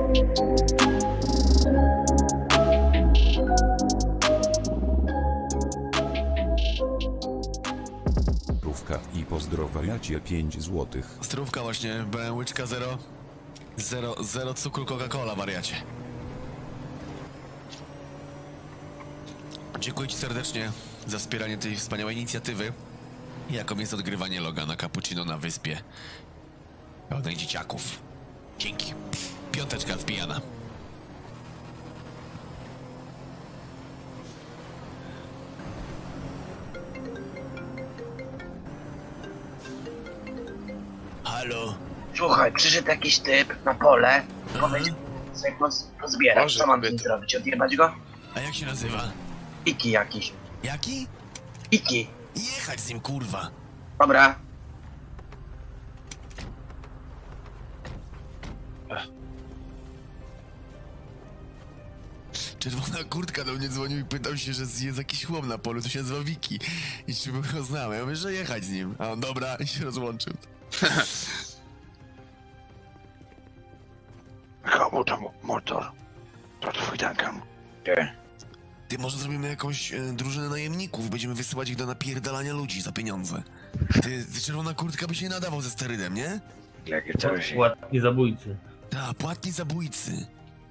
I pozdrowiacie 5 złotych. Zdrówka właśnie, łyczka 0 cukru Coca-Cola, wariacie. Dziękuję ci serdecznie za wspieranie tej wspaniałej inicjatywy, jaką jest odgrywanie Logana Cappuccino na wyspie pełnej dzieciaków. Dzięki. Piąteczka zbijana. Halo? Słuchaj, przyszedł jakiś typ na pole, powiedział sobie pozbierać. Co mam z nim zrobić? Odjebać go? A jak się nazywa? Iki jakiś. Jaki? Iki. Jechać z nim, kurwa. Dobra. Czerwona kurtka do mnie dzwonił i pytał się, że jest jakiś chłop na polu, to się nazywa Wiki. I czy bym go znał? Ja mówię, że jechać z nim. A on, dobra, i się rozłączył. Komu to motor? To twój Duncan. Ty, może zrobimy jakąś drużynę najemników, będziemy wysyłać ich do napierdalania ludzi za pieniądze. Ty, czerwona kurtka by się nie nadawał ze sterydem, nie? Jakie to się... Płatni zabójcy. Tak, płatni zabójcy.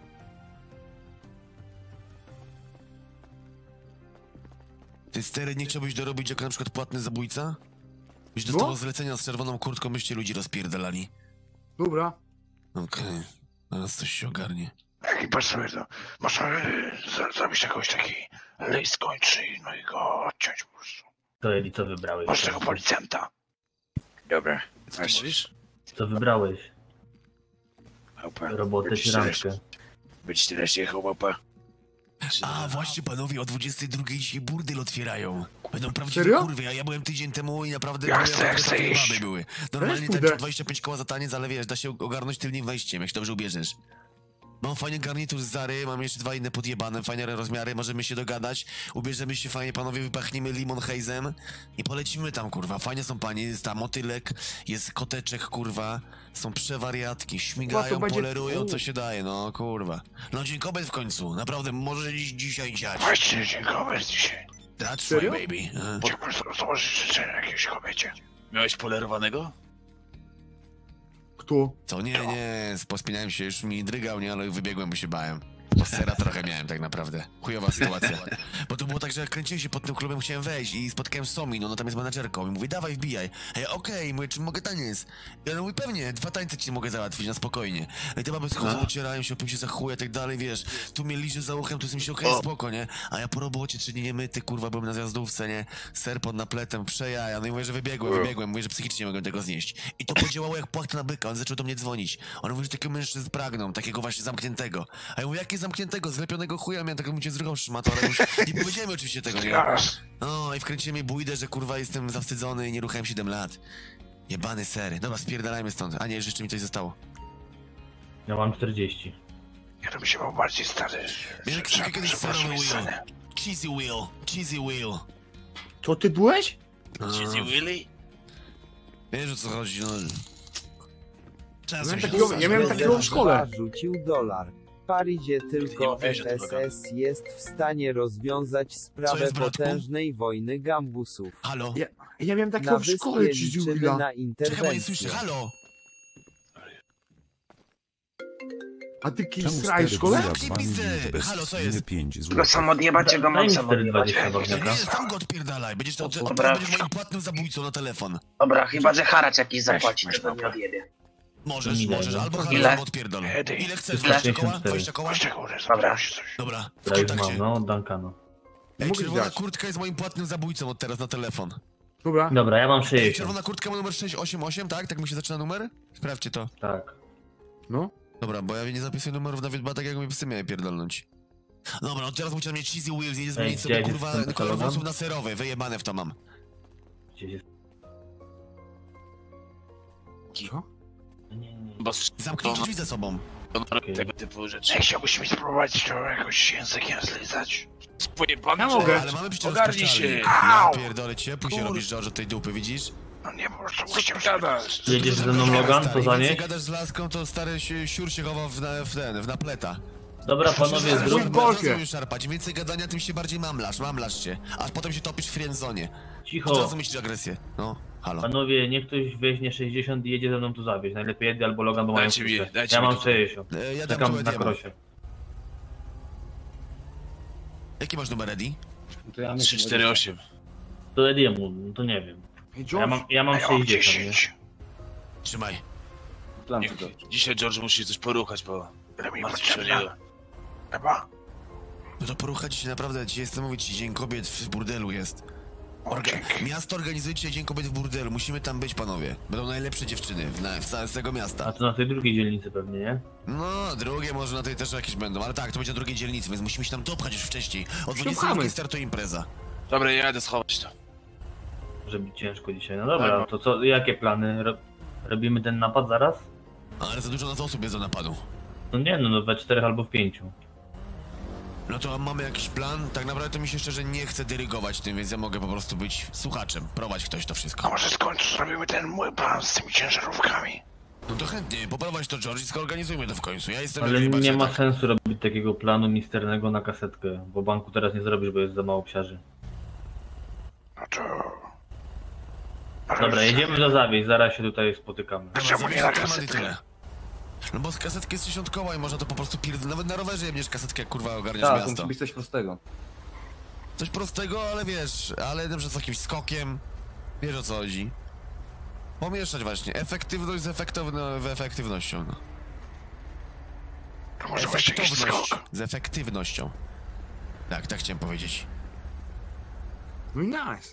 Ty, steryd, nie chciałbyś dorobić jako na przykład płatny zabójca? Byś dostawał zlecenia z czerwoną kurtką, byście ludzi rozpierdalali. Dobra. Okej, teraz coś się ogarnie. Jaki pasuje to? Można zrobić taki list kończy, no i go odciąć po prostu. To Eli, co wybrałeś? Masz tego policjanta. Dobra. Co ty mówisz? Co wybrałeś? Opa. Robotę czy randkę? Być tyle jechał, opa. A, właśnie panowie, o 22 dzisiaj burdel otwierają. Będą prawdziwe Serio? kurwy, a ja byłem tydzień temu i naprawdę Ja były chcę takie iść. baby były. Normalnie Weź, tak pójdę. 25 koła za taniec, ale wiesz, da się ogarnąć tylnym wejściem, jak się dobrze ubierzesz. Mam fajny garnitur z Zary, mam jeszcze 2 inne podjebane, fajne rozmiary, możemy się dogadać. Ubierzemy się fajnie, panowie, wypachnimy limon hazem i polecimy tam, kurwa. Fajnie są panie, jest tam motylek, jest koteczek, kurwa. Są przewariatki, śmigają, będzie- polerują, co się daje, no kurwa. No dzień kobiet w końcu, naprawdę, może dzisiaj dziać. Właśnie, dziękuję dzisiaj. That's Serio? right, baby. Chciałbym złożyć życzenia jakiejś kobiecie. Miałeś polerowanego? Kto? Co? Nie, pospinałem się, już mi drygał, nie, ale wybiegłem, bo się bałem. Sera trochę miałem tak naprawdę. Chujowa sytuacja. Bo to było tak, że jak kręciłem się pod tym klubem, chciałem wejść i spotkałem Somi, no tam jest menadżerką i mówi, dawaj, wbijaj. A ja, okej, mówię, czy mogę taniec? I ona mówi, pewnie, 2 tańce ci mogę załatwić, na spokojnie. I te baby schodzą, ucierają się, opią się za chuj, tak dalej, wiesz. Tu mnie liże za uchem, tu jest mi się okej, spoko, nie? A ja po robocie, 3 dni niemyty, kurwa, byłem na zjazdówce, nie? Ser pod napletem, przejaja, no i mówię, że wybiegłem, mówię, że psychicznie mogłem tego znieść. I to podziałało jak płachta na byka, on zaczął do mnie dzwonić. On mówi, że takiego mężczyzn pragną, takiego właśnie zamkniętego. A ja mówię, jakie zamkniętego? Zlepionego chuja, miałem taką cię z drugą szmatą, ale już nie powiedziałem oczywiście tego, nie? No i wkręciłem jej bójdę, że kurwa jestem zawstydzony i nie ruchałem 7 lat. Jebany sery. Dobra, spierdalajmy stąd. A nie, jeszcze mi coś zostało. Ja mam 40. Ja to mi się był bardziej stary. Miałem kiedyś serowy wheel. Cheesy wheel. Co ty byłeś? Cheesy Willy? Wiesz o co chodzi, no. Ja miałem takiego w szkole. Rzucił dolar. W Parizie tylko mówiłeś o tym, FSS jest w stanie rozwiązać sprawę jest, bratku? potężnej wojny gambusów. Halo? Ja miałem Na takiego w szkole, wyspie ci liczymy Zubila. na Czekaj, bo nie słyszę. interwencję. Halo? A ty Czemu kiedyś stary strajsz w szkole? Zamknij pizdę! Halo, co jest? 5 Go złotych. sam odjebać, czy go Daj mam mi sam odjebać? 4,20 Nie, wagnika. nie, sam go odpierdalaj. Będziesz Dobra. moim płatnym zabójcą na telefon. Dobra, chyba że haracz jakiś zapłaci, to go nie odjebie. Możesz, Ile? albo Ile? haracz, albo odpierdol. Ile? Ile chcesz? Ile? 20 koła? 54. 20 koła? Masz tego, że Dobra. zapytał się coś. Dobra, w Ja już mam, kontakcie. no, od Duncana. Ej, Mogę czerwona dać. kurtka jest moim płatnym zabójcą od teraz na telefon. Dobra. Dobra, ja mam Ej, 60. czerwona kurtka ma numer 688, tak? Tak mu się zaczyna numer? Sprawdźcie to. Tak. No. Dobra, bo ja nie zapisuję numerów nawet, bo tak jak mi psy miałem pierdolnąć. Dobra, no teraz musiał mieć cheesy wheels i nie zmienić sobie gdzie kurwa jest ten kolor kolor? włosów na serowe, wyjebane w to mam. Gdzieś jest... Co? Nie. Bo Zamknijcie drzwi za sobą. robi tego typu rzeczy. Nie chciałbyś mi spróbować to jakoś językiem zlizać? Pojebany Ja mogę. Ale mamy przecież Ogarnij rozpuszczalnie. się. Ja Au! pierdolę, ciepły się Kur- robisz, George, od tej dupy, widzisz? No nie, po prostu Co musimy ty gadasz? Jedziesz ze mną, Logan? To Stary, zanieś? więcej gadasz z laską, to stary siur się chowa w napleta. Dobra, panowie, Zrób zrób... w golfie. Bardzo szarpać. Im więcej gadania, tym się bardziej mamlasz się. Aż potem się topisz w friendzonie. Od Cicho. razu myślisz agresję. No, halo. Panowie, niech ktoś weźmie 60 i jedzie ze mną tu zawieźć. Najlepiej Eddie albo Logan, bo mają Dajcie mi, klucze. dajcie Ja mi mam to. 60. Ja dam Czekam tu na Ediemu. krosie. Jaki masz numer, Eddie? 348. To Ediemu, no to nie wiem. Ej, Ja mam A ja mam 60, nie? 10. Trzymaj. Dzisiaj George musi coś poruchać, bo Ile mi martwi się o potrzebna? niego. Chyba? No to poruchać się naprawdę, dzisiaj jestem mówić ci, Dzień Kobiet w burdelu jest. O, dzięki. Miasto organizuje dzisiaj Dzień Kobiet w burdelu, musimy tam być, panowie. Będą najlepsze dziewczyny z całego A miasta. to na tej drugiej dzielnicy pewnie, nie? No, drugie może na tej też jakieś będą, ale tak, to będzie na drugiej dzielnicy, więc musimy się tam dopchać już wcześniej. O 22 Szukamy. startuje impreza. Dobra, ja jadę schować to. Może być ciężko dzisiaj. No dobra, to co, jakie plany? Robimy ten napad zaraz? Ale za dużo nas osób jest do napadu. No nie, no we 4 albo w 5. No to mamy jakiś plan? Tak naprawdę to mi się szczerze nie chce dyrygować tym, więc ja mogę po prostu być słuchaczem, prowadź ktoś to A wszystko. może skończysz, zrobimy ten mój plan z tymi ciężarówkami? No to chętnie, poprowadź to George i zorganizujmy to w końcu. Ja jestem Ale jak najbardziej nie ma tak. sensu robić takiego planu misternego na kasetkę, bo banku teraz nie zrobisz, bo jest za mało psiarzy. No to... Dobra, jedziemy do zawieź, zaraz się tutaj spotykamy. Dobra, Czemu nie zabierz na temat i kasetkę? tyle. No bo z kasetki jest 60 koła i można to po prostu nawet na rowerze jebniesz kasetkę, jak kurwa ogarniasz Tak, to miasto. musi być coś prostego. Coś prostego, ale wiesz, ale na przykład z jakimś skokiem, wiesz o co chodzi. Pomieszać właśnie, efektywność z efektywnością, no. To może właśnie jakiś skok. z efektywnością. Tak, tak chciałem powiedzieć. No i nice.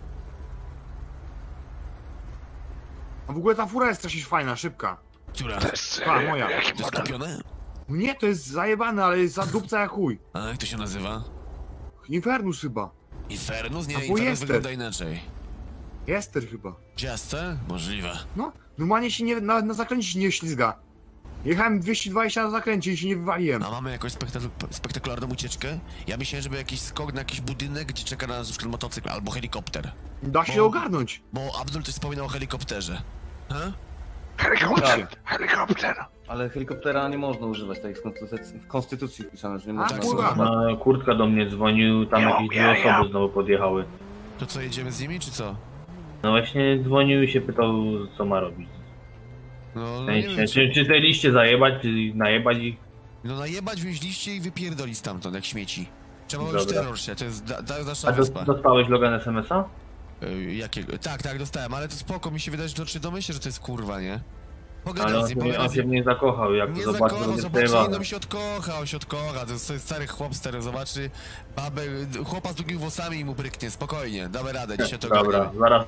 A w ogóle ta fura jest strasznie fajna, szybka. Która? To jest... Ta, moja. Jaki To jest model? kupione? No nie, to jest zajebane, ale jest za dupca jak chuj. A jak to się nazywa? Infernus chyba. Infernus? Nie, Albo Infernus Jester. wygląda inaczej. Jester chyba. Jester? Możliwe. No, normalnie się nie, na zakręcie się nie ślizga. Jechałem 220 na zakręcie i się nie wywaliłem. A mamy jakąś spektakularną ucieczkę? Ja myślałem, żeby jakiś skok na jakiś budynek, gdzie czeka na nas na przykład motocykl albo helikopter. Da się Bo- ogarnąć. Bo Abdul coś wspominał o helikopterze. Ha? Helikopter! Helikopter! Ale helikoptera nie można używać, tak jest w konstytucji wpisane, że nie można. kurwa. No, kurtka do mnie dzwonił, tam Ja jakieś dwie umiem, osoby znowu podjechały. To co, jedziemy z nimi, czy co? No właśnie dzwonił i się pytał, co ma robić. No, W no nie sensie, wiem, czy te liście zajebać, czy najebać ich? No najebać wziąć liście i wypierdolić stamtąd, jak śmieci. Trzeba już Dobra. terror się, to jest nasza A wyspa. dostałeś Logan SMS-a? Jakiego? Tak, dostałem, ale to spoko, mi się wydaje, że domyślę, że to jest kurwa, nie? Ale Pogadam on z nim, się, pogadam on z się nim. w niej zakochał, jak Nie to zobaczył, zakochał, będzie zobaczy, przejebany. no się odkocha, to jest stary chłop, stary, zobaczy babę, chłopa z długimi włosami i mu bryknie, spokojnie, damy radę, dzisiaj to Dobra, ogarniemy. zaraz.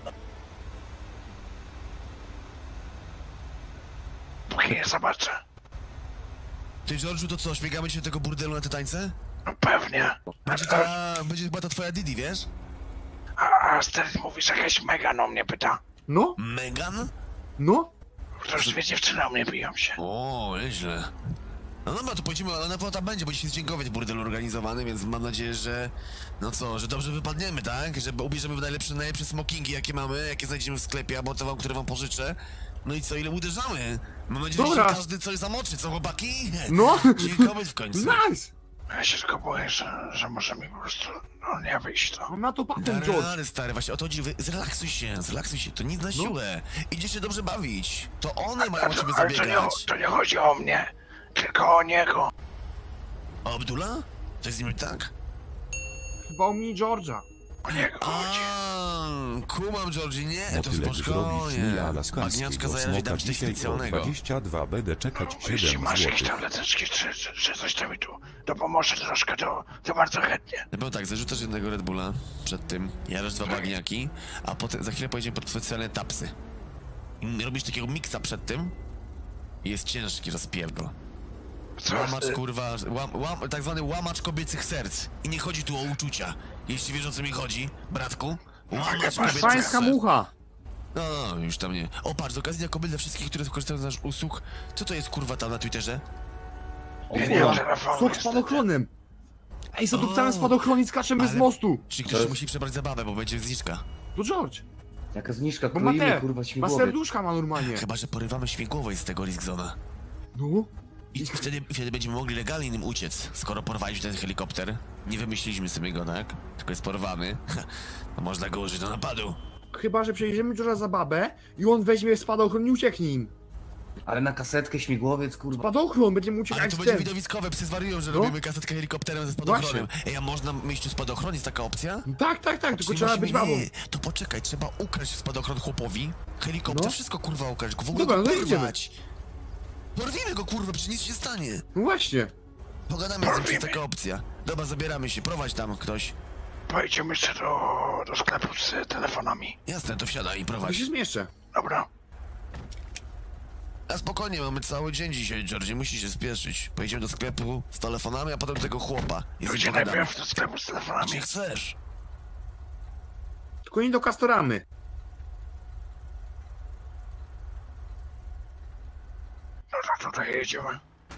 Póki nie zobaczę. Ty, George'u, to co, śmigamy się do tego burdelu na te tańce? No pewnie. Będzie chyba ta twoja Didi, wiesz? A stary, mówisz, jakaś Megan o mnie pyta. No, Megan? no. Już dwie dziewczyny o mnie biją się. O, nieźle. No dobra, to pojedziemy, ale na pewno tam będzie, bo dzisiaj jest dziękować burdel organizowany, więc mam nadzieję, że... No co, że dobrze wypadniemy, tak? Że ubierzemy w najlepsze smokingi, jakie mamy, jakie znajdziemy w sklepie, albo te które wam pożyczę. No i co, ile uderzamy? Mam nadzieję, że Dobra. się każdy coś zamoczy, co chłopaki? No. Dziękować w końcu. Nice. Ja się tylko boję, że może mi po prostu no, nie wyjść to. Mam na to patent, George. Ale stary, właśnie o to chodzi, zrelaksuj się, to nic na siłę. Idziesz się dobrze bawić, to one mają o ciebie Ale zabiegać. to nie chodzi o mnie, tylko o niego. O Abdula? To jest z nim tak? Chyba o mnie George'a. O niego chodzi. Kumam, Georgie, nie, to Motylek zrobić spokojnie. Mila Laskańskiego Magniaczka zajarać smoka dam ci coś dzisiaj o specjalnego. 22 będę czekać Jeśli 7 masz jakieś złotych. tableteczki, czy coś tam mi tu dopomoże troszkę, to bardzo chętnie. No bo tak, zarzucasz jednego Red Bulla przed tym, jarasz dwa bagniaki, a potem za chwilę pojedziemy pod specjalne tapsy. I robisz takiego miksa przed tym i jest ciężki rozpierdol. Co? Łamacz kurwa, tak zwany łamacz kobiecych serc. I nie chodzi tu o uczucia. Jeśli wiesz o co mi chodzi, bratku. Łamacz kobiecych Pańska serc. mucha. No, już tam nie. O, patrz, z okazji jako dla wszystkich, które korzystają z naszych usług, co to jest kurwa tam na Twitterze? Ja nie mam telefonu. Sok z niestety. spadochronem. Ej, zadupcamy O, spadochron i skaczemy z ale- mostu. Czyli ktoś musi przebrać zabawę, bo będzie zniżka. To George. Jaka zniżka, Bo ma kroimy te, kurwa ma śmigłowiec. serduszka ma normalnie. Chyba, że porywamy śmigłowiec z tego Risk Zona. No. I wtedy będziemy mogli legalnie nim uciec, skoro porwaliśmy ten helikopter. Nie wymyśliliśmy sobie go, tak? Tylko jest porwany. To można go użyć do napadu. Chyba, że przejdziemy George'a za babę i on weźmie spadochron i ucieknie im. Ale na kasetkę śmigłowiec, kurwa. Spadochron, będziemy Ale uciekać to z będzie tym. widowiskowe, psy zwariują, że No. robimy kasetkę helikopterem ze spadochronem. Ej, a można mieć tu spadochron? Jest taka opcja? Tak, tylko Czyli trzeba musimy- być babą. Nie, to poczekaj, trzeba ukraść spadochron chłopowi, helikopter, No. wszystko kurwa ukraść, w ogóle Dobra, go no idziemy. porwać. Porwijmy go kurwa, przecież nic się stanie. No właśnie. Pogadamy z nim, czy jest taka opcja. Dobra, zabieramy się, prowadź tam ktoś. Pojedziemy jeszcze do sklepu z telefonami. Jasne, to wsiadaj i To prowadź. się zmieszczę. Dobra. A spokojnie, mamy cały dzień dzisiaj, George, nie musisz się spieszyć. Pojedziemy do sklepu z telefonami, a potem do tego chłopa. I z nim Gdzie pogadamy. najpierw do sklepu z telefonami? Gdzie chcesz? Tylko nie do Castoramy. No to tutaj jedziemy.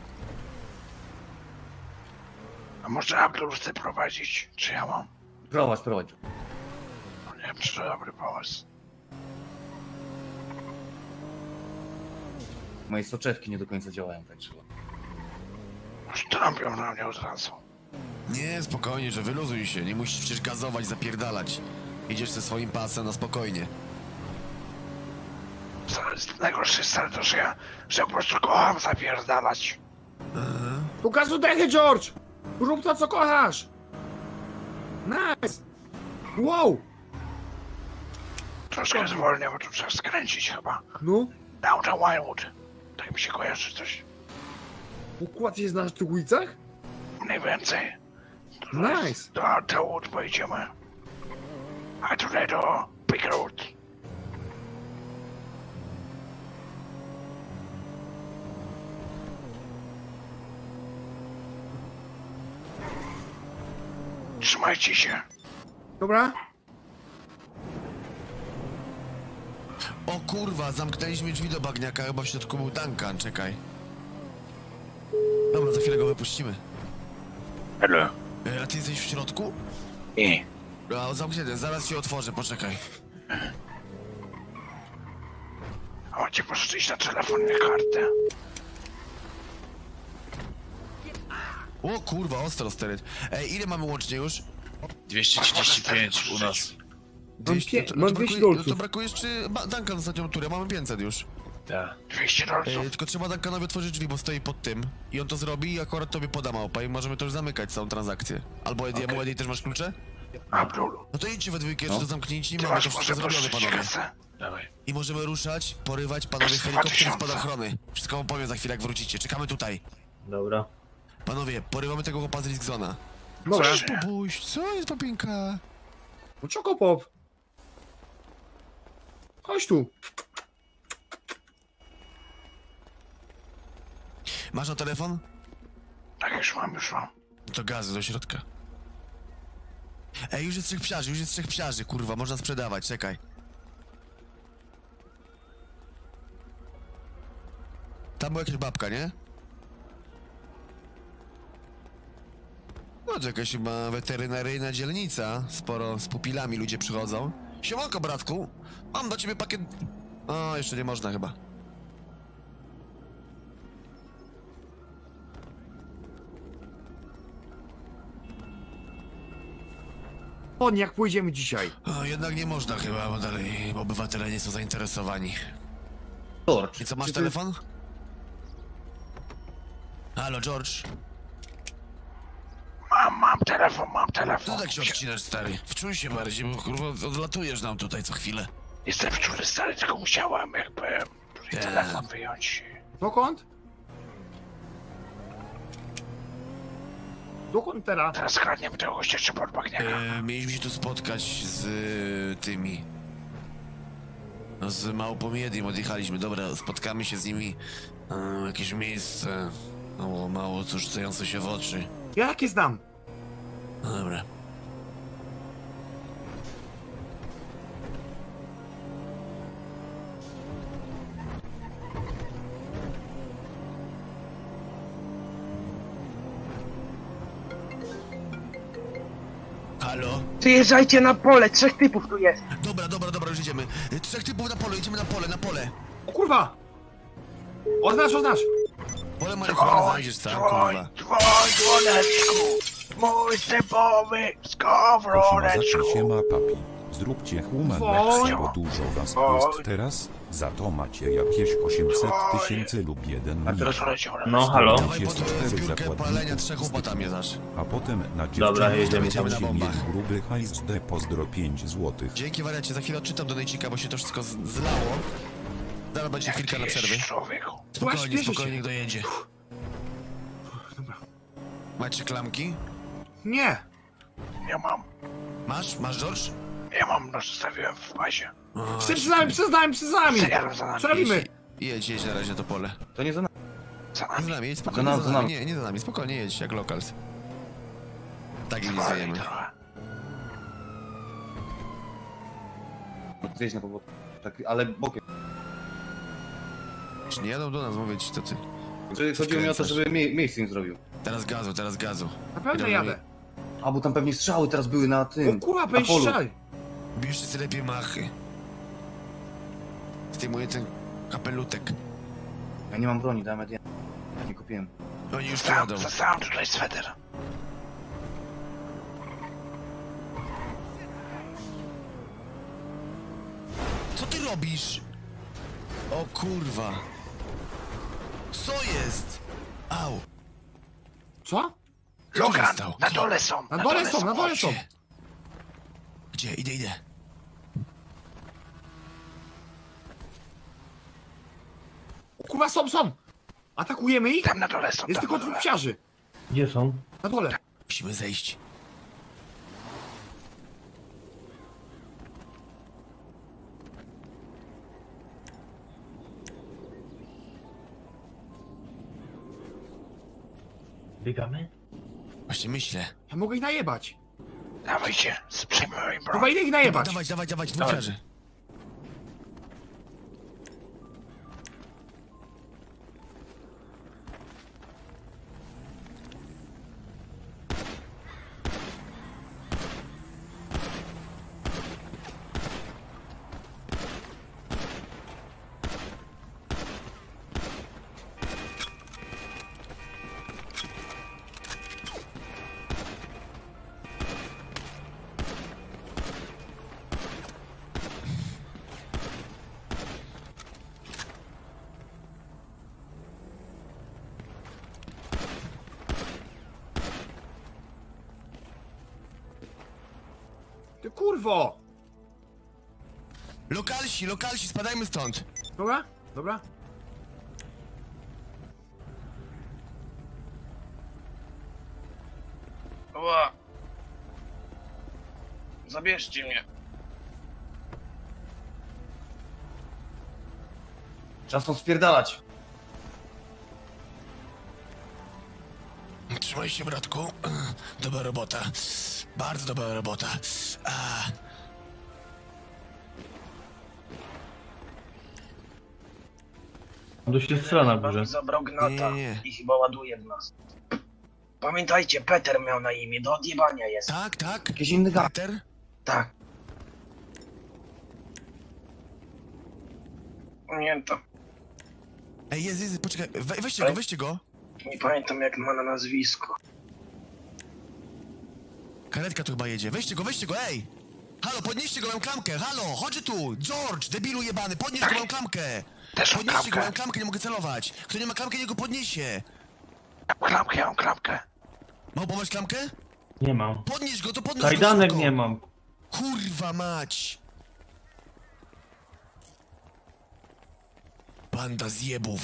A może Abdul chce prowadzić? Czy ja mam? Prowadź. No nie wiem, czy to dobry pomysł. Moje soczewki nie do końca działają, tak trzeba. Może trąbią na mnie od razu. Nie, spokojnie, że wyluzuj się, nie musisz przecież gazować, zapierdalać. Idziesz ze swoim pasem na spokojnie. Najgorsze jest to, że po prostu kocham zapierdalać. Pokaż oddechy, George! Rób to, co kochasz! Nice! Wow! Troszkę zwolnię, bo tu trzeba skręcić chyba. No, Downtown Wildwood. Tak mi się kojarzy coś. układ jest na tych ulicach? Mniej więcej. Nice! Do Downtown pojedziemy. A tutaj do Big Road. Trzymajcie się. Dobra? O kurwa, zamknęliśmy drzwi do bagniaka, chyba w środku był Duncan, czekaj. Dobra, za chwilę go wypuścimy. Hello. A ty jesteś w środku? Nie. A, zamknięty, zaraz się otworzę, poczekaj. A macie pożyczyć na telefonie kartę. O kurwa, ostro steryt. Ej, ile mamy łącznie już? 235 u nas. Mam 200 To dolców. brakuje jeszcze Duncan ostatnią turę, mamy 500 już. Tak. 200 dolców. Tylko trzeba Duncanowi otworzyć drzwi, bo stoi pod tym. I on to zrobi i akurat tobie poda małpa i możemy to już zamykać całą transakcję. Albo Eddie, Eddie też masz klucze? Abdul, No to idźcie we dwójkę, jeszcze to zamknięci, ty mamy masz to może wszystko zrobione, pożyczyć panowie. kasę? Dawaj. I możemy ruszać, porywać, panowie, helikopter z spadochrony. Wszystko wam powiem za chwilę, jak wrócicie. Czekamy tutaj. Dobra. Panowie, porywamy tego chłopa z Risk Zona. Dobra. Pupuś, co jest, papinka? No Czokopop. Chodź tu. Masz na telefon? Tak, już mam. No to gazy do środka. Ej, już jest trzech psiarzy, kurwa, można sprzedawać, czekaj. Tam była jakaś babka, nie? No to jakaś chyba weterynaryjna dzielnica. Sporo z pupilami ludzie przychodzą. Siemanko, bratku. Mam do ciebie pakiet... O, jeszcze nie można chyba. On jak pójdziemy dzisiaj. O, jednak nie można chyba, bo dalej obywatele nie są zainteresowani. George, I co, masz Czy ty- telefon? Halo, George? Mam telefon. Co tak się odcinasz, stary? Wczuj się bardziej, bo kurwa odlatujesz nam tutaj co chwilę. Jestem wczoraj stary, tylko musiałem jakby telefon wyjąć. Dokąd? Dokąd teraz? Teraz kradniemy tego gościa jeszcze pod bagniaka. Mieliśmy się tu spotkać z tymi... No z małpą Jedim odjechaliśmy, dobra, spotkamy się z nimi. Jakieś miejsce... Mało cóż, rzucające się w oczy. Ja jakie znam. No dobra. Halo? Przyjeżdżajcie na pole, 3 typów tu jest. Dobra, już idziemy. 3 typów na pole, idziemy na pole. O kurwa! Oznacz! Pole marihuany znajdziesz sam, kurwa. Dzwoneczku, mój sypowy skowroneczku. Posimazacie się ma papi. Zróbcie human Dzwoń. next, bo dużo was jest teraz. Za to macie jakieś 800 000 lub 1 A teraz milion. leciał. No halo? Dawaj Jest pod 4 zbiórkę zakładników. palenia 3 chłopatami znasz. A potem na Dobra, jedziemy. Jedziemy na dziewczynę bombach. gruby hajs D pozdro 5 złotych. Dzięki wariacie, za chwilę odczytam do Nejcika, bo się to wszystko zlało. Zaraz będzie chwilka na przerwy. Człowieku. Spokojnie, śpieszę spokojnie, się. niech dojedzie. Macie klamki? Nie! Nie mam. Masz, George? Nie mam, no zostawiłem w bazie. O, Przed nami! Zajadę za nami. Co robimy? jedź na razie to pole. To nie za nami. Za Nie nami. za nami, jedź spokojnie, za nami. Nie za nami, spokojnie jedź, jak locals. Tak im nie zajemy. Trochę. Zjeść na powrót. Tak, ale bokiem. Nie jadą do nas, mówię ci to ty. Chodziło mi o to, żeby miejsce im zrobił. Teraz gazu. Na pewno Idą jadę. A, bo tam pewnie strzały teraz były na O tym. kurwa, na będziesz polu. strzelaj! Bierzcie sobie lepiej machy. Zdejmuję ten kapelutek. Ja nie mam broni, dałem ja nie kupiłem. Oni już tu jadą. Zostałem tutaj sweter. Co ty robisz? O kurwa. Co jest? Au. Co? Co tu się Logan, stało? na dole są. Na dole są! Gdzie? Idę. O kurwa, są! Atakujemy ich? Tam na dole są. Jest tam tylko na dwóch dole. psiarzy. Gdzie są? Na dole. Musimy zejść. Biegamy? Właśnie myślę. Ja mogę ich najebać. Dawajcie, przyjmę im broń. Chyba idę ich najebać. Dawaj, dwóch leży. Ty kurwo! Lokalsi, spadajmy stąd. Dobra? Ła. Zabierzcie mnie. Czas stąd spierdalać. Trzymaj się, bratku. Dobra robota. Bardzo dobra robota. Tu się strzela na górze. Zabrał gnata Nie. i chyba ładuje w nas. Pamiętajcie, Peter miał na imię, do odjebania jest. Tak? Jakiś inny gad. Peter? Tak. Pamiętam. Ej, jest, poczekaj. Weźcie go. Nie pamiętam jak ma na nazwisko. Karetka tu chyba jedzie. Weźcie go, ej! Halo, podnieście go, mam klamkę, halo, chodź tu! George, debilu jebany, podnieś go, mam klamkę! Też mam Podnieście go, klamkę. mam klamkę, nie mogę celować! Kto nie ma klamki, niech go podniesie! Ja mam klamkę. Małpo, masz klamkę? Nie mam. Podnieś go, to podnieś Kajdanek go! nie mam. Kurwa mać! Banda zjebów!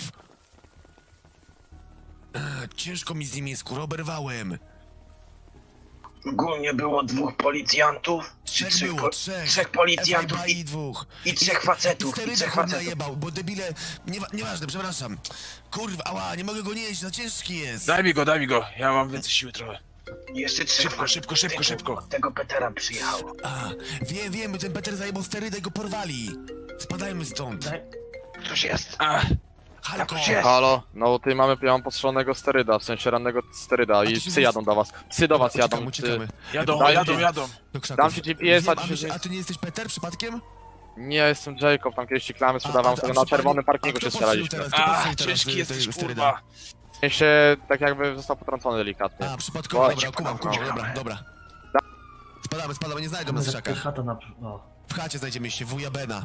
Ciężko mi z nimi jest, kurwa, oberwałem! Ogólnie było 2 policjantów, czy trzech policjantów FBI dwóch. i 3 facetów, i 3 Sterydy facetów. najebał, bo debile... Nieważne, przepraszam. Kurwa, ała, nie mogę go nieść, za ciężki jest. Daj mi go, ja mam więcej siły trochę. Jeszcze 3 Szybko. Od tego Petera przyjechało. Wiem, ten Peter zajebał sterydę i go porwali. Spadajmy stąd. Ktoś jest. Halko, Halo, no tutaj ja mam postrzelonego steryda, w sensie rannego steryda i psy jadą do was. Psy do was jadą. uciekamy. Jadą. Daj- Do krzaków. Dam ci GPS, Wiem, a ci się... a ty nie jesteś Peter przypadkiem? Nie, jestem Jacob, tam kiedyś ci klamy sprzedawałem sobie na czerwonym parkingu się strzelaliśmy. Ciężki jesteś, kurwa. Ja się tak jakby został potrącony delikatnie. A, przypadkowo, dobra, kumam, dobra. Spadamy, nie znajdą nas w szakach. Chata na... O. W chacie znajdziemy się, wuja Bena.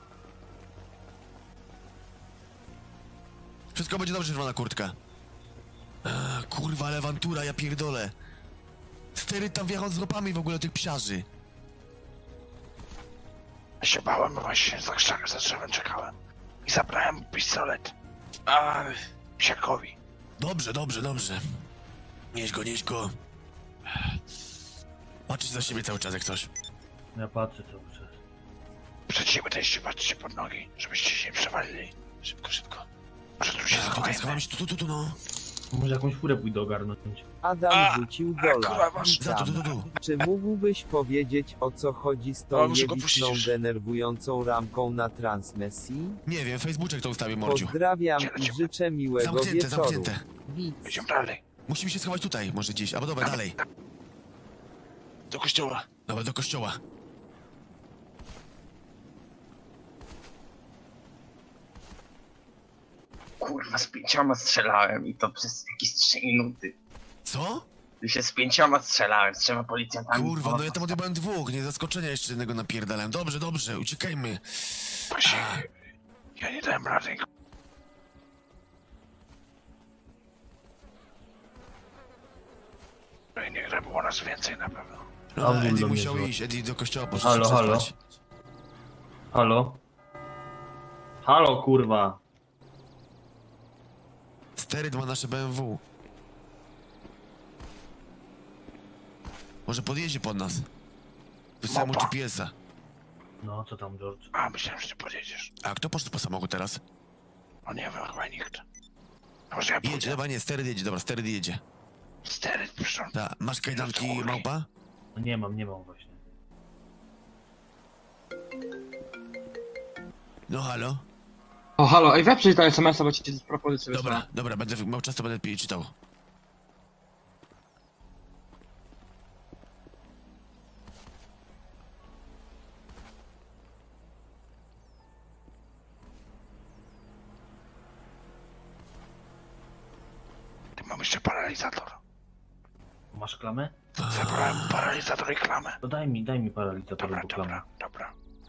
Wszystko będzie dobrze, czerwona kurtka. Kurwa, ale awantura, ja pierdolę. Stery tam wjechał z łapami w ogóle tych psiarzy. Ja się bałem, bo właśnie za drzewem czekałem. I zabrałem mu pistolet. Psiakowi. Dobrze. Nieś go. Patrzysz za siebie cały czas jak coś. Ja patrzę cały czas. Przed siebie też patrzcie pod nogi, żebyście się nie przewalili. Szybko. Może tu się Tutaj schowajmy. schowamy się, tu, no. Może jakąś furę pójdę ogarnąć. Adam rzucił dolar. Za tu. Czy mógłbyś powiedzieć, o co chodzi z No, tą muszę go puścić jewiczną już. denerwującą ramką na Transmesji? Nie wiem, Facebooczek to ustawił, mordziu. Pozdrawiam i życzę miłego wieczoru. Zamknięte. Widz. Idziemy dalej. Musimy się schować tutaj, może gdzieś, albo dobra, dalej. Do kościoła. Dobra, do kościoła. Kurwa, z 5 strzelałem i to przez jakieś 3 minuty. Co? Tu się z 5 strzelałem, z 3 policjantami. Kurwa, no ja tam odjebałem 2, nie zaskoczenia jeszcze jednego napierdalałem. Dobrze, uciekajmy. Właśnie, ja nie dałem rady. No i niech było nas więcej na pewno. No, Abdul Eddie do mnie musiał dzwoni. iść, Eddie do kościoła poszedł Halo, się halo. przespać. Halo, kurwa. Steryd ma nasze BMW. Może podjedzie pod nas. Wysłałem mu Mopa. GPS-a. No, co tam, George? A, myślałem, że ty podjedziesz. A kto poszedł po samochód teraz? No nie wiem, chyba nikt. A może ja Jedzie, pójdę? chyba nie, Steryd jedzie, dobra, Steryd jedzie. Stery, proszę. Ta, masz kajdanki, małpa? No nie mam właśnie. No halo? O, halo, ej, weprzeć ten SMS-a, bo ci propozycję wysłałem. Dobra, będę miał czas, to będę czytał. Ty mam jeszcze paralizator. Masz klamę? Zabrałem paralizator i klamę. To daj mi paralizator Dobra, albo klamę. dobra.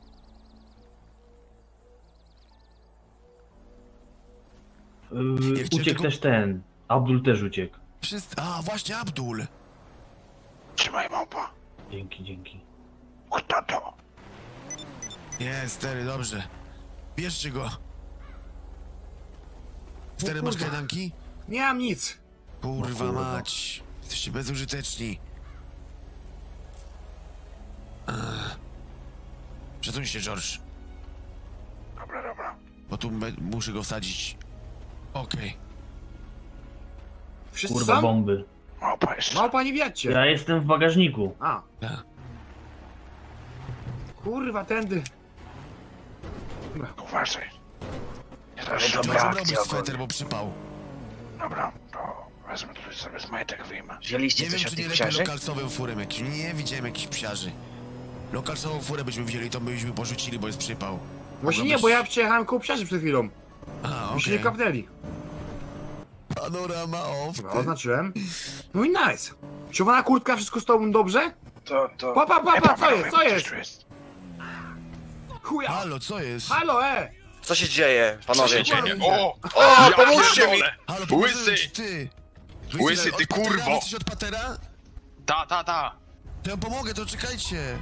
Jak cię Uciekł tylko- też ten. Abdul też uciekł. A, właśnie Abdul! Trzymaj małpa. Dzięki. Kto to? Jest, Stery, dobrze. Bierzcie go. Stery, masz kurwa. kajdanki? Nie mam nic. Kurwa mać. Jesteście bezużyteczni. Przesuń się, George. Dobra. Bo tu muszę go wsadzić. Okej. Wszyscy Kurwa, są? bomby. Małpa jeszcze. Małpa, nie wiadźcie. Ja jestem w bagażniku. A. Tak. Kurwa, tędy. Uważaj. Nie Ale dasz dobra. dobra. Zrobić akcja sweter, bo przypał. Dobra, to wezmę tutaj sobie z majtek wyjmę. Wzięliście Nie wiem, coś od czy nie tych lepiej psiarzy? lokalsowym furem jakiś. Nie widziałem jakichś psiarzy. Lokalsową furę byśmy wzięli, to byśmy porzucili, bo jest przypał. Właśnie Mogła nie, być- bo ja przejechałem koło psiarzy przed chwilą. A, Mi się nie okej. kapnęli. Panorama off. Dobra, oznaczyłem. No i nice. Czerwona kurtka, wszystko z tobą dobrze? To... Pa, co jest, co Coś jest? tu jest. Chuja. Halo, co jest? Halo, Co się dzieje, panowie? O! O, pomóżcie mi! Halo, Łysy! pomogę ci, ty! Łysy, ty od Patera? kurwo! Jesteś od Patera? Ta. To ja pomogę, to czekajcie.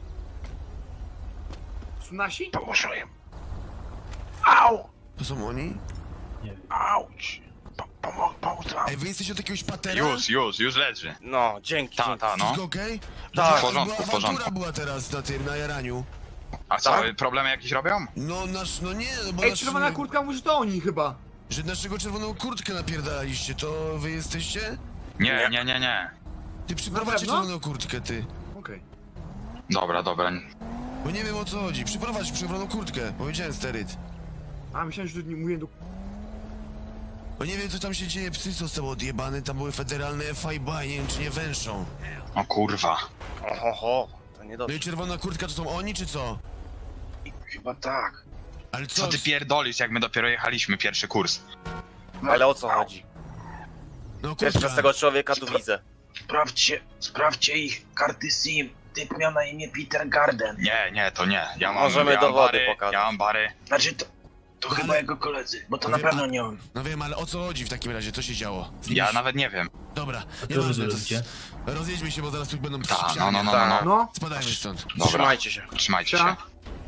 Są nasi? Pomóżę im. Au! To są oni? Auć! Pomóc wam. Ej, wy jesteście od jakiegoś Patera? Już leży. No, dzięki. Ta, no. Wszystko okej? Tak. W W porządku, w porządku. Awantura była teraz na tym, na jaraniu. A co, problemy jakieś robią? No, no nie, no bo Ej, czerwona kurtka, mówi, że to oni chyba. że naszego czerwoną kurtkę napierdalaliście, to wy jesteście? Nie. Ty przyprowadźcie pewno? czerwoną kurtkę, ty. Okej. Dobra. Bo nie wiem o co chodzi. Przyprowadź czerwoną kurtkę, powiedziałem Steryt. A, myślałem, że tu nie mówię do... Bo nie wiem co tam się dzieje, psy zostały odjebane, tam były federalne FIB, nie wiem czy nie węszą. O kurwa. Oho, to nie No i czerwona kurtka to są oni czy co? Chyba tak. Ale Co ty pierdolisz, jak my dopiero jechaliśmy pierwszy kurs? Ale o co chodzi? No Pierwszy raz tego człowieka tu widzę. Sprawdźcie ich karty SIM. Typ miał na imię Peter Garden. Nie, to nie. Możemy dowody pokazać. Ja mam bary. Znaczy to chyba jego koledzy, bo to na pewno nie on. No wiem, ale o co chodzi w takim razie? Co się działo? Ja nawet nie wiem. Dobra, A co nieważne, wy to robicie? rozjedźmy się, bo zaraz tu będą Tak, psiarnie. no. Spadajmy stąd. Dobra. Trzymajcie się. Trzymajcie się.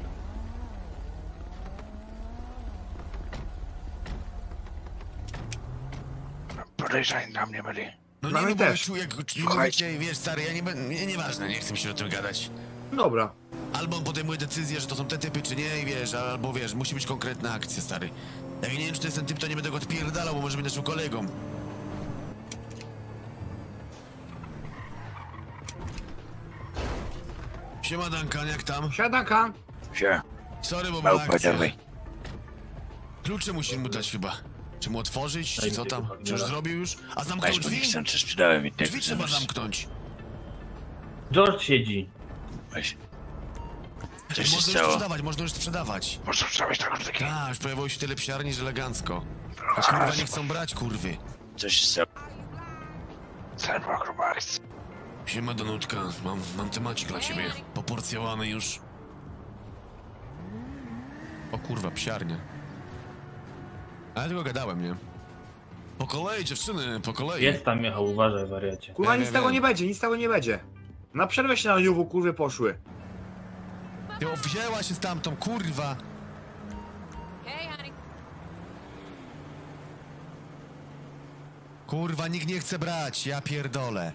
Podejrzani dla mnie byli. No Dla nie, mnie no bo też. jak mówicie, wiesz stary, ja nie będę, nieważne, nie chcę mi się o tym gadać. Dobra. Albo on podejmuje decyzję, że to są te typy, czy nie, i wiesz, albo wiesz, musi być konkretna akcja, stary. Jak nie wiem, czy to jest ten typ, to nie będę go odpierdalał, bo może być naszym kolegą. Siema Duncan, jak tam? Siadanka. Sorry, bo była akcja. Klucze musisz mu dać chyba. Czy mu otworzyć, czy co tam? Czy już zrobił już? A zamknął drzwi? Drzwi trzeba zamknąć. George siedzi. Można już sprzedawać, można już sprzedawać. Można sprzedawać narkotyki. Tak, już pojawiło się tyle psiarni, że elegancko. A kurwa nie chcą brać, kurwy. Serwa gruba akcja. Siema Danutka, mam temacik dla ciebie. Poporcjowany już. O kurwa, psiarnia. Ale tylko gadałem, nie? Po kolei, dziewczyny, po kolei. Jest tam Michał, uważaj wariacie. Kurwa, Wiem, nic z tego wiem. nie będzie, nic z tego nie będzie. Na przerwę się na juwu, kurwy, poszły. Jo, wzięła się stamtąd, kurwa. Kurwa, nikt nie chce brać, ja pierdolę.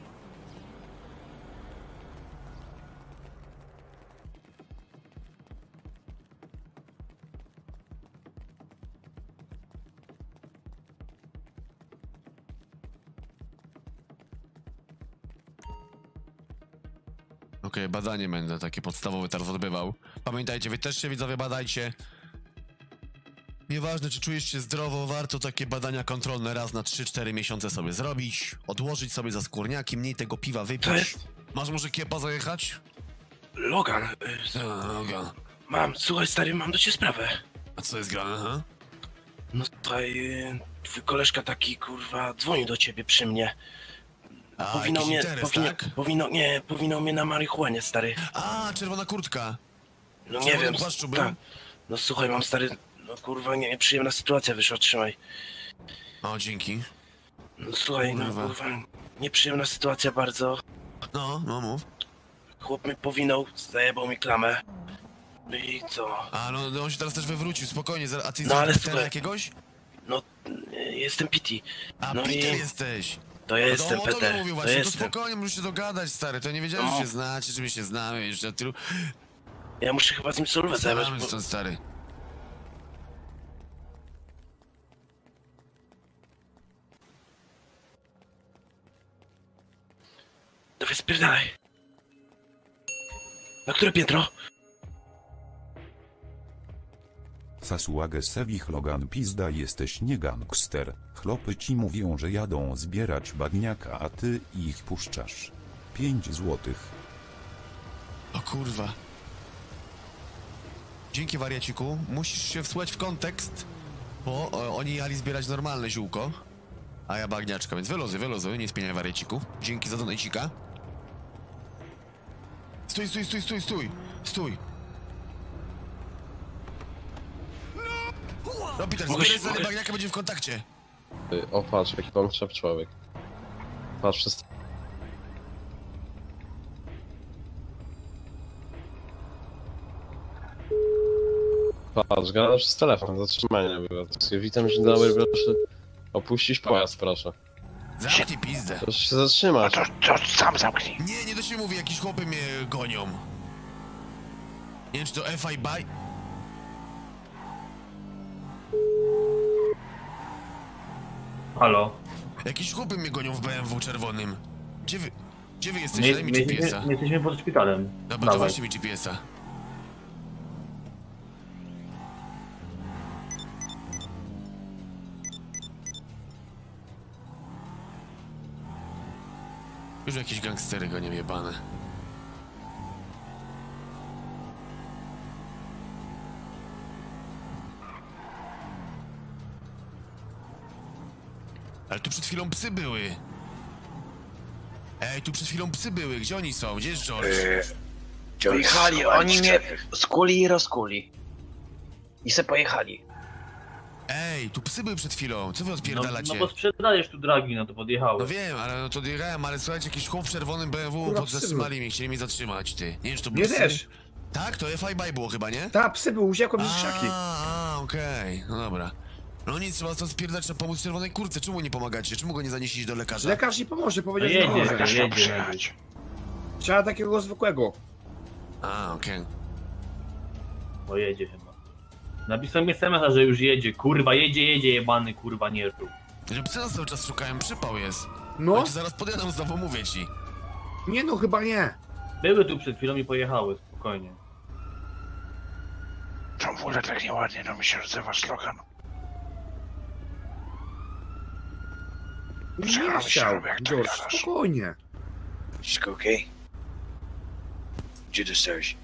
Okej, badanie będę takie podstawowe teraz odbywał. Pamiętajcie, wy też się widzowie badajcie. Nieważne, czy czujesz się zdrowo, warto takie badania kontrolne raz na 3-4 miesiące sobie zrobić. Odłożyć sobie za skórniaki, mniej tego piwa wypić. To jest- Masz może kiepa zajechać? Logan, Logan. słuchaj stary, mam do ciebie sprawę. A co jest grane, ha? No słuchaj, twój koleżka taki, kurwa, dzwonił do ciebie przy mnie. A, Powinął jakiś mnie, interes, tak? powinął mnie na marihuanie, stary. A, czerwona kurtka. No W nie czerwonym wiem, płaszczu był? tak. No słuchaj, mam stary, no kurwa, nieprzyjemna sytuacja wyszła, trzymaj. O, dzięki. No słuchaj, no Kurwa. kurwa, nieprzyjemna sytuacja bardzo. No mów. Chłop mnie powinął, zajebał mi klamę. No i co? A, no on się teraz też wywrócił, spokojnie. A ty No ale jesteś słuchaj. jakiegoś? No, jestem Pity. A, No Peter i- jesteś. To ja jestem, No to o tobie Peter, mówił to właśnie, to jestem. spokojnie, możesz się dogadać, stary. To nie wiedziałem, że się znacie, czy my się znamy, jeszcze tylu... Ja muszę chyba z nim solwę zajebać, Znamy bo... stąd, stary. Dawaj, spierdalaj. Na które piętro? Sasuage Sewich Logan pizda jesteś nie gangster. Chlopy ci mówią, że jadą zbierać bagniaka, a ty ich puszczasz. 5 złotych. O kurwa. Dzięki, wariaciku. Musisz się wsłuchać w kontekst, bo oni jali zbierać normalne ziółko, a ja bagniaczka, więc wyluzuj, nie spieniaj, wariaciku. Dzięki za donajcika. Stój! No Peter, zbieraj sobie bagniaka, będzie w kontakcie. O patrz, jaki tam trzep człowiek. Patrz, wszyscy... Patrz, gada przez telefon, zatrzymanie było. Witam, że dobry, proszę opuścić pojazd, proszę. Zamknij pizdę. Proszę się zatrzymać. To sam zamknij. Nie do siebie mówię, jakieś chłopy mnie gonią. Nie wiem, czy to FI by... Halo? Jakieś chłopy mnie gonią w BMW czerwonym. Gdzie wy jesteście? Daj mi GPS-a. My jesteśmy pod szpitalem. Dobra, to Dawaj. weźcie mi GPS-a. Już jakieś gangstery go nie jebane. Ale tu przed chwilą psy były. Ej, tu przed chwilą psy były. Gdzie oni są? Gdzie jest George? Pojechali, oni mnie skuli i rozkuli. I se pojechali. Ej, tu psy były przed chwilą. Co wy odpierdalacie? No bo sprzedajesz tu dragi, no to podjechały. No wiem, ale no to odjechałem, ale słuchajcie, jakiś chłop w czerwonym BMW Kurwa, psy zatrzymali mnie, chcieli mnie zatrzymać, ty. Nie wiem, czy to Nie było psy? też. Tak? To FI było chyba, nie? Ta, psy były, uciekłem z krzaki. Okej, no dobra. No nic, trzeba to spierdać, trzeba pomóc czerwonej kurce. Czemu nie pomagacie? Czemu go nie zanieśliście do lekarza? Lekarz nie pomoże, powiedział, że jedzie, nie może. jedzie. Trzeba takiego zwykłego. Okej. Bo jedzie chyba. Napisał mi SMS-a, że już jedzie. Kurwa, jedzie, jebany, kurwa, nie rób. Że psy nas cały czas szukają, przypał jest. No? Ja ci zaraz podjadę znowu, mówię ci. Nie no, chyba nie. Były tu przed chwilą i pojechały, spokojnie. Czemu w ogóle tak nieładnie do mi się odzywa slogan? Nie chciał, George, spokojnie. Wszystko okej? Gdzie dostałeś?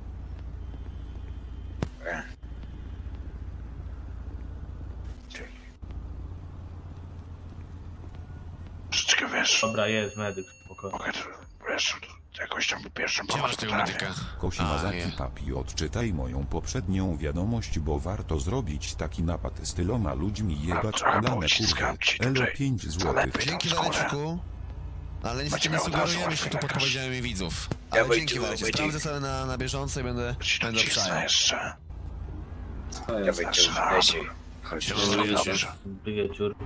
Troszeczkę wiesz, Dobra, jest medyk, spokojnie. mogę wiesz, jakoś tam pierwszą Gdzie pomoc masz tego potrafię. medyka? Kosimazaki nie. papi, odczytaj moją poprzednią wiadomość, bo warto zrobić taki napad z tyloma ludźmi, jebać trochę ulane pouciskam kurwy. ci Elo tutaj. 5 To złotych. lepiej. Dzięki Skórę. Waleczku. Ale niestety nie Będzie miał sugerujemy się tu lekarz. podpowiedziami widzów. Ja Ale wejdę, dzięki Walecie, wejdę. sprawdzę sobie na bieżąco i będę Ci to obszajał. cisnę jeszcze. Ja wyjdę, lecie. Chodź. Dobrze. Dobry wieczór.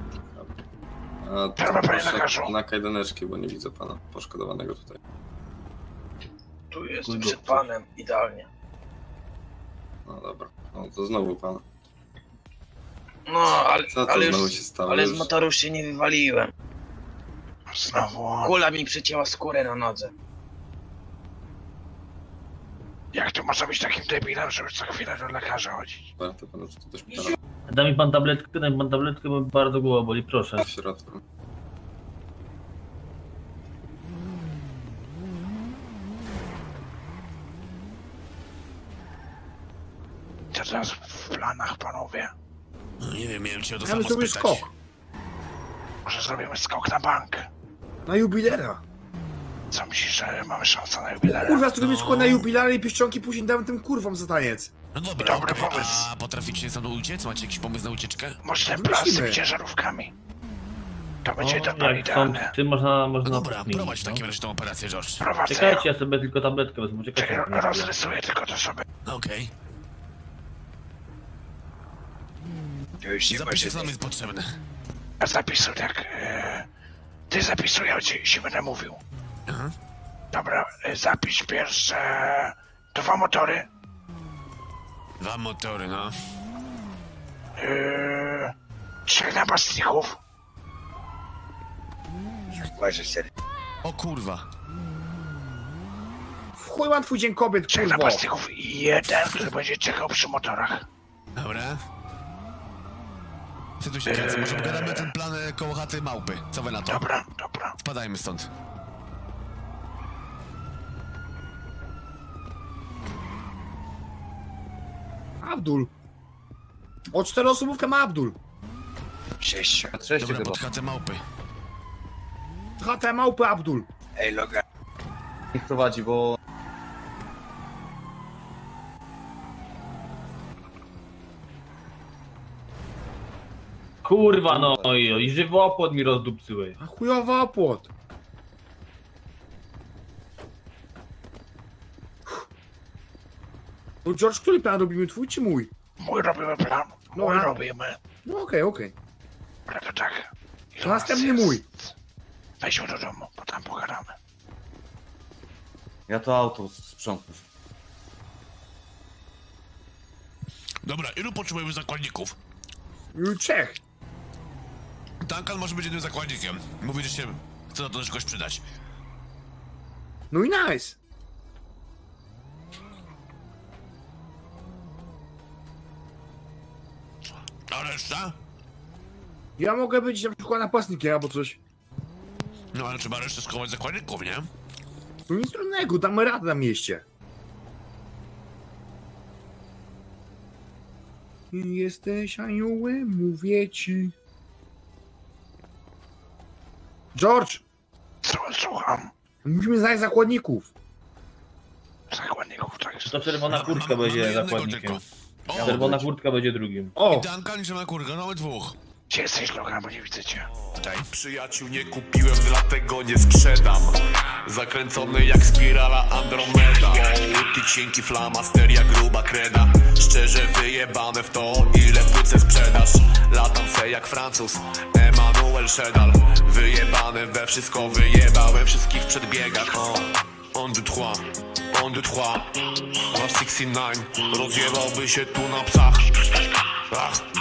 A Dobra, panie proszę lekarzu. na kajdaneczki, bo nie widzę pana poszkodowanego tutaj. Tu jestem przed panem, idealnie. No dobra, no to znowu pan. No, ale, Co to ale, znowu już, się stało? ale z Już- motoru się nie wywaliłem. Znowu. Kula mi przecięła skórę na nodze. Jak to można być takim debilem, żeby co chwilę do lekarza chodzić? Warto panu to też pytałem Da mi pan tabletkę, bo bardzo głowa boli, proszę. w środku. Co teraz w planach, panowie? No nie wiem, miałem cię o to Ja samo bym zrobił spytać. skok. Może zrobimy skok na bank? Na jubilera. Co myślisz, że mamy szansę na jubilera? Kurwa, zrobimy skok na jubilera i pieszczonki później damy tym kurwom za taniec. No dobra, Dobry okej. pomysł. A potraficie stąd uciec? Macie jakiś pomysł na ucieczkę? Może ten Wrócimy. plastyk ciężarówkami. To będzie to Jak są, idealne. ty można No dobra, zmienić, prowadź w no. takim razie tą operację, George. Prowadzę. Czekajcie, ja sobie tylko tabletkę wezmę, Czekaj, czekajcie. na chwilę. rozrysuję tylko to sobie. Okej. To już nie ma Zapisz, co nam żadnych. jest potrzebne. A zapisuj tak. Ty zapisuj, ja ci będę mówił. Aha. Dobra, zapisz pierwsze 2 motory. 2 motory, no. 3 napastników. Uważaj, serio. O kurwa. W chuj mam twój dzień kobiet, 3 kurwo. napastników i 1, który będzie czekał przy motorach. Dobra. Co tu się kręci? Może pogadamy ten plan koło chaty małpy. Co wy na to? Dobra, dobra. Wpadajmy stąd. Abdul. O 4-osobówkę ma Abdul. 6. Dobra, pod chatę małpy. Chatę małpy Abdul. Ej, Logan. Niech prowadzi, bo... Kurwa, no i żywopłot mi rozdupcyłeś. A chujowa opłot. No George, który plan robimy? Twój czy mój? Mój robimy plan. Mój Dobra. robimy. No okej. Ale to tak. Ile To nas następny jest? mój. Weźmy do domu, bo tam pogadamy. Ja to auto sprzątnę. Dobra, ilu potrzebujemy zakładników? 3. Duncan może być jednym zakładnikiem. Mówi, że się chce na to też kogoś przydać. No i nice. A reszta? Ja mogę być na przykład napastnikiem albo coś. No ale trzeba resztę skować zakładników, nie? No nic trudnego, damy radę na mieście. Jesteś aniołem, mówię ci. George! Słucham. Musimy znaleźć zakładników. Zakładników, tak jest. To czerwona kurtka będzie zakładnikiem. Czerwona kurtka będzie drugim. I Duncan, czerwona kurtka, mamy dwóch. Gdzie jesteś, Logan, bo nie widzę cię. Przyjaciół nie kupiłem, dlatego nie sprzedam. Zakręcony jak spirala Andromeda. Ty cienki flamasteria, gruba kreda. Szczerze wyjebane w to, ile płyce sprzedasz. Latam se jak Francuz, Emmanuel Szedal. Wyjebane we wszystko, wyjebałem wszystkich w przedbiegach. On du trois, on du trois. 69, rozjebałby się tu na psach. Ach.